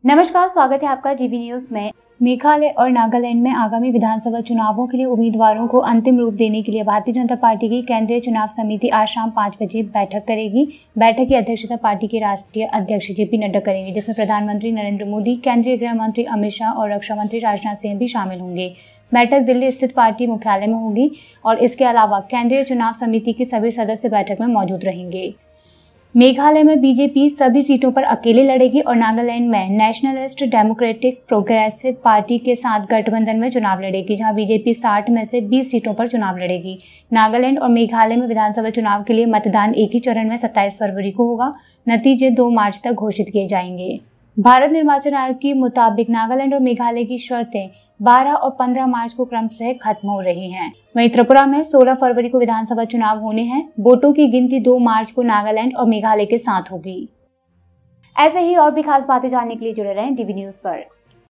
नमस्कार, स्वागत है आपका जीवी न्यूज में। मेघालय और नागालैंड में आगामी विधानसभा चुनावों के लिए उम्मीदवारों को अंतिम रूप देने के लिए भारतीय जनता पार्टी की केंद्रीय चुनाव समिति आज शाम 5 बजे बैठक करेगी। बैठक की अध्यक्षता पार्टी के राष्ट्रीय अध्यक्ष जेपी नड्डा करेंगे, जिसमें प्रधानमंत्री नरेंद्र मोदी, केंद्रीय गृह मंत्री अमित शाह और रक्षा मंत्री राजनाथ सिंह भी शामिल होंगे। बैठक दिल्ली स्थित पार्टी मुख्यालय में होगी और इसके अलावा केंद्रीय चुनाव समिति के सभी सदस्य बैठक में मौजूद रहेंगे। मेघालय में बीजेपी सभी सीटों पर अकेले लड़ेगी और नागालैंड में नेशनलिस्ट डेमोक्रेटिक प्रोग्रेसिव पार्टी के साथ गठबंधन में चुनाव लड़ेगी, जहां बीजेपी 60 में से 20 सीटों पर चुनाव लड़ेगी। नागालैंड और मेघालय में विधानसभा चुनाव के लिए मतदान एक ही चरण में 27 फरवरी को होगा। नतीजे 2 मार्च तक घोषित किए जाएंगे। भारत निर्वाचन आयोग के मुताबिक नागालैंड और मेघालय की शर्तें 12 और 15 मार्च को क्रमशः खत्म हो रही हैं। वहीं त्रिपुरा में 16 फरवरी को विधानसभा चुनाव होने हैं। वोटों की गिनती 2 मार्च को नागालैंड और मेघालय के साथ होगी। ऐसे ही और भी खास बातें जानने के लिए जुड़े रहें डीवी न्यूज पर।